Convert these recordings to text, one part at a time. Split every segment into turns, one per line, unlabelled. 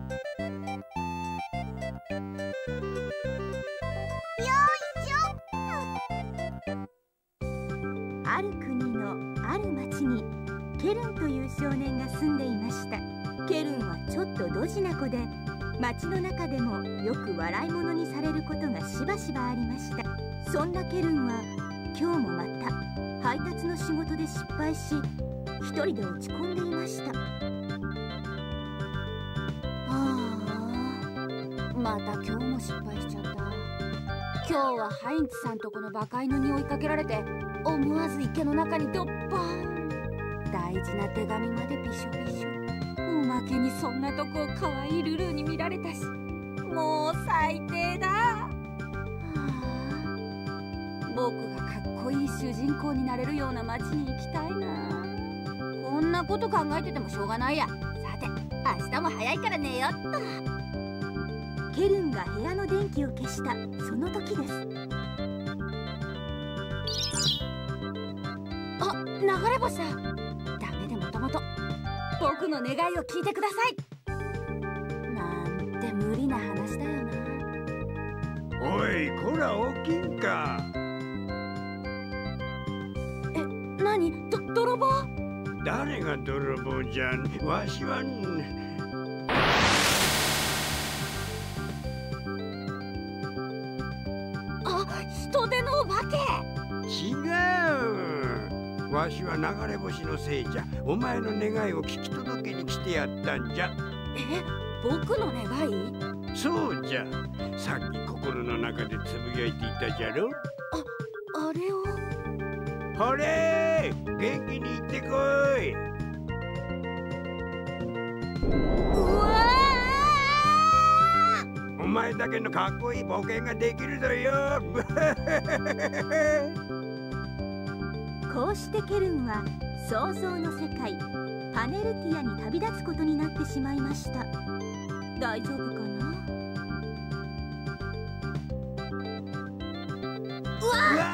ある国のある町にケルンという少年が住んでいました。ケルンはちょっとドジな子で、町の中でもよく笑い物にされることがしばしばありました。そんなケルンは今日もまた配達の仕事で失敗し、一人で落ち込んでいました。
また今日も失敗しちゃった。今日はハインツさんとこのバカ犬に追いかけられて、思わず池の中にドッポーン。大事な手紙までびしょびしょ。おまけにそんなとこを可愛いルルーに見られたし、もう最低だ。僕がかっこいい主人公になれるような街に行きたいな。こんなこと考えててもしょうがないや。さて、明日も早いから寝よっと。
ケルンが部屋の電気を消したその時です。
あ、流れ星だ。ダメでもともと僕の願いを聞いてください。なんて無理な話だよな。
おい、こら起きんか。
何？泥棒？
誰が泥棒じゃん。わしは
人手のお化け。
違う。わしは流れ星のせいじゃ。お前の願いを聞き届けに来てやったんじゃ。
僕の願い？
そうじゃ。さっき心の中でつぶやいていたじゃろ。
あれを。
ほれー、元気に行ってこい。
うわ
ー！お前だけのかっこいい冒険ができるぞよ。
こうしてケルンは想像の世界パネルティアに旅立つことになってしまいました。大丈夫かな。
うわ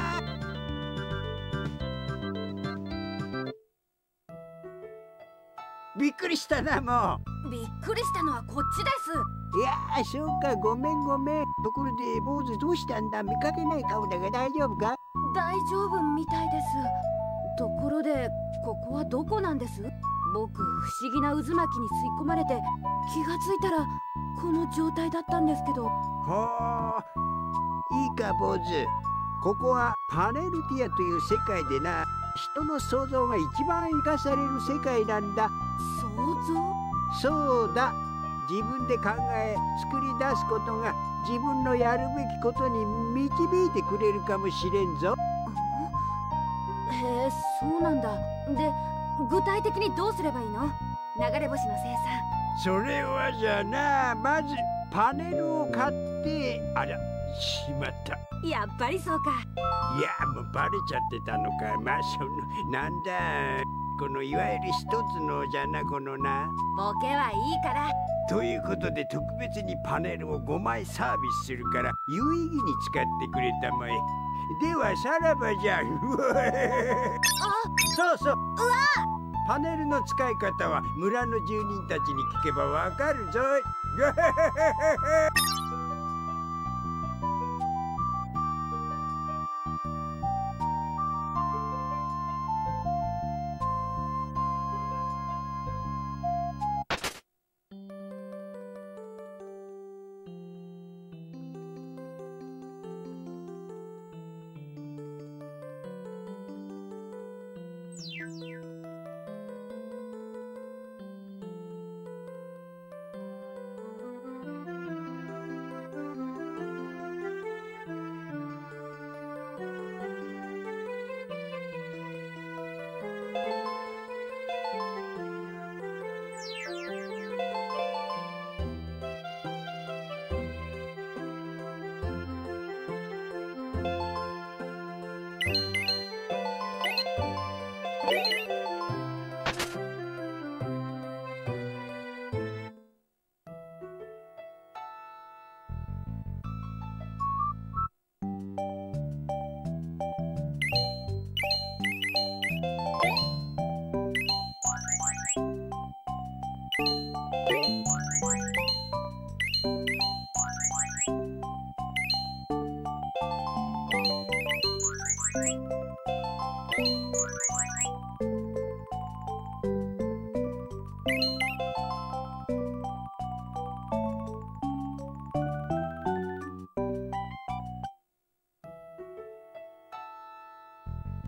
びっくりしたな。も
うびっくりしたのはこっちです。
いやー、そうか、ごめんごめん。ところで坊主どうしたんだ。見かけない顔だが大丈夫か。
大丈夫みたいです。ところでここはどこなんです？僕不思議な渦巻きに吸い込まれて、気がついたらこの状態だったんですけど。
ほう、いいか坊主。ここはパネルティアという世界でな、人の想像が一番生かされる世界なんだ。
想像？
そうだ。自分で考え作り出すことが自分のやるべきことに導いてくれるかもしれんぞ。
へえ、そうなんだ。で、具体的にどうすればいいの？流れ星の生産。
それはじゃな、まずパネルを買って。あら、しまった。
やっぱりそうか。
いや、もうバレちゃってたのか。まあなんだこのいわゆる一つのじゃな、このな。
ボケはいいから。
ということで特別にパネルを5枚サービスするから有意義に使ってくれたまえ。ではさらばじゃ。そうそう。パネルの使い方は村の住人たちに聞けばわかるぞ。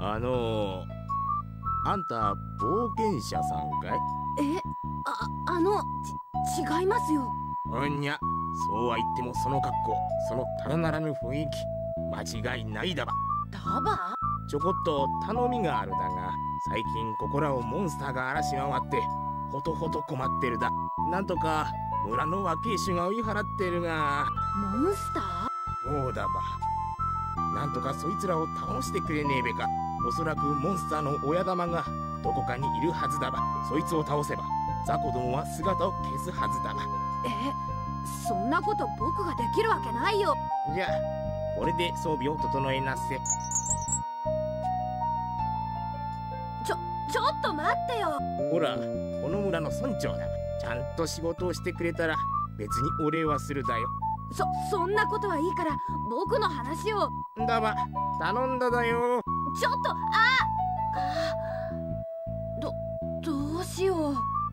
あんた冒険者さんかい？
違いますよ。
うんにゃ、そうは言ってもその格好、そのただならぬ雰囲気、間違いないだば。
ダバ？
ちょこっと頼みがあるだが、最近ここらをモンスターが荒らし回ってほとほと困ってるだ。なんとか村の若い衆が追い払ってるが。
モンスター？
そうだば。なんとかそいつらを倒してくれねえべか。おそらくモンスターの親玉がどこかにいるはずだば。そいつを倒せば雑魚どもは姿を消すはずだば。
そんなこと僕ができるわけないよ。
じゃあこれで装備を整えなせ。
ちょっと待ってよ。
ほら、この村の村長だ。ちゃんと仕事をしてくれたら別にお礼はするだよ。
そんなことはいいから僕の話を。
だば、頼んだだよ。
ちょっと、どうしよう。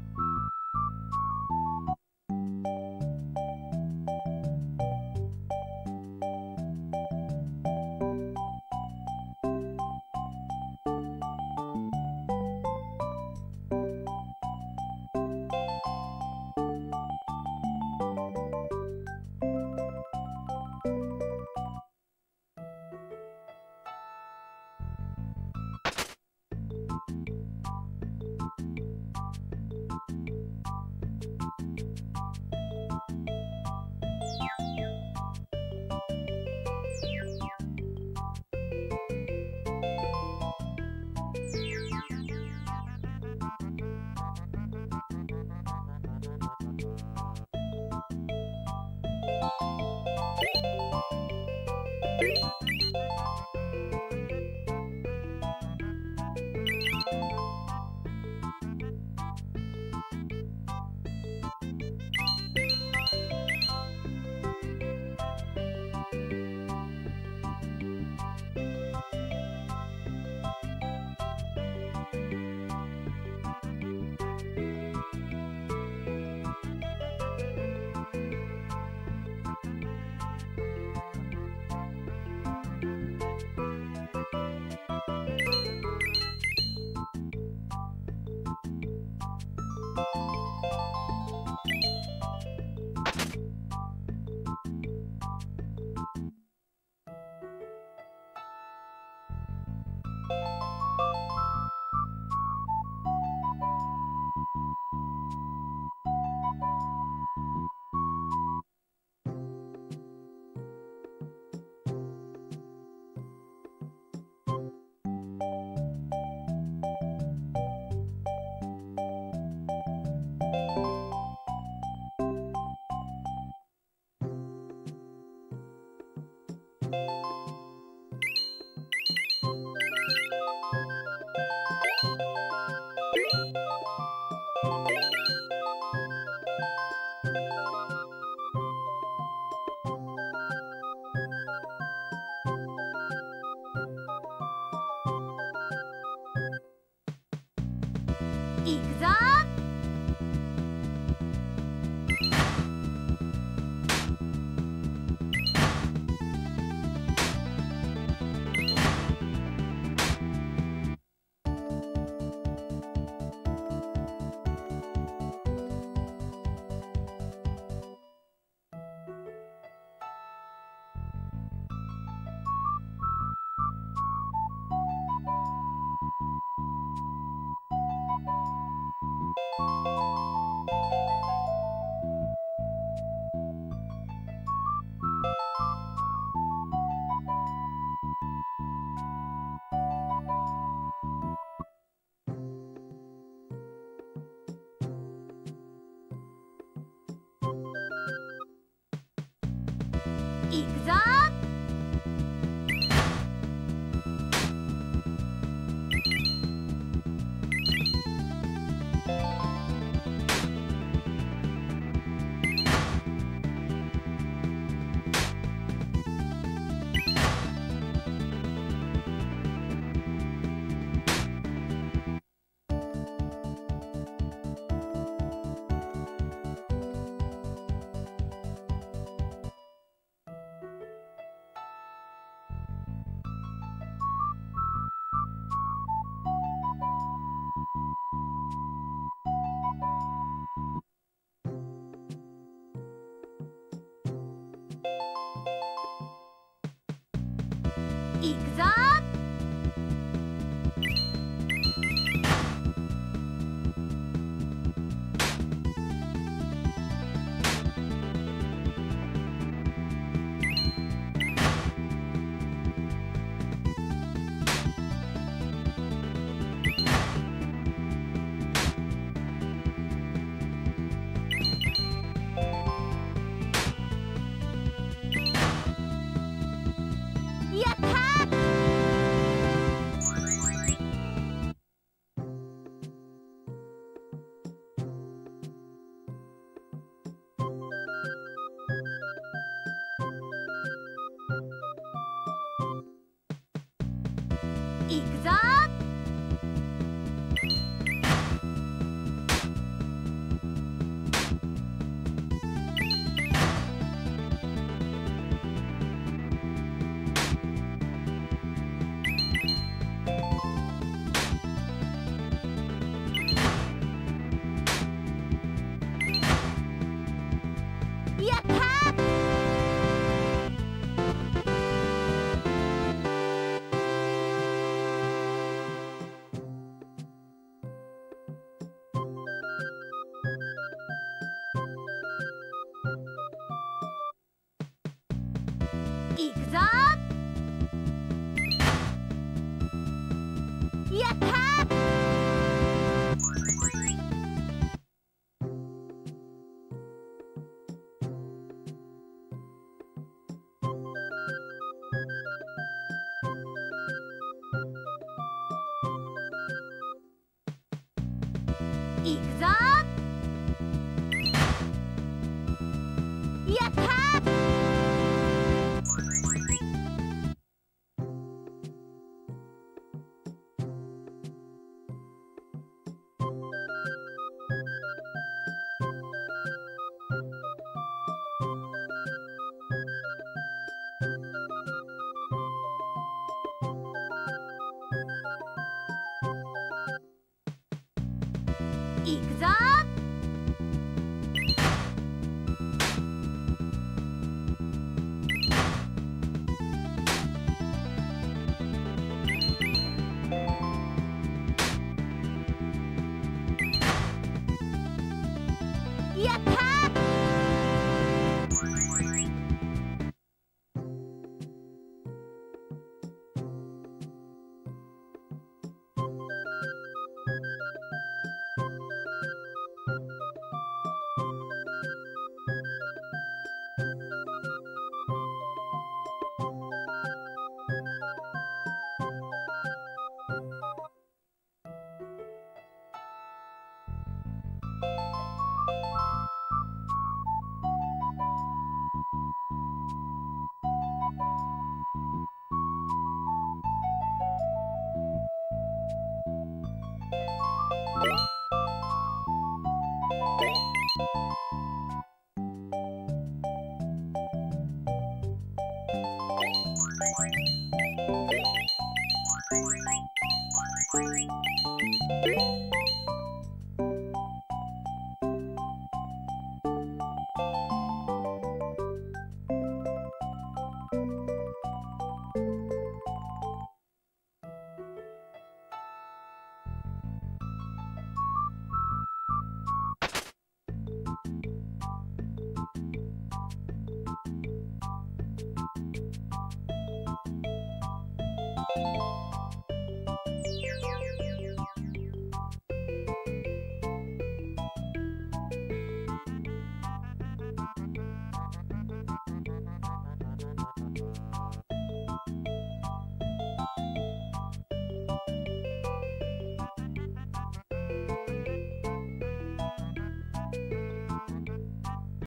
行くぞ。行くぞ。 行くぞ。やったー。行くぞ。やったー。行くぞ。やったー。行くぞ。やったー。行くぞ。やった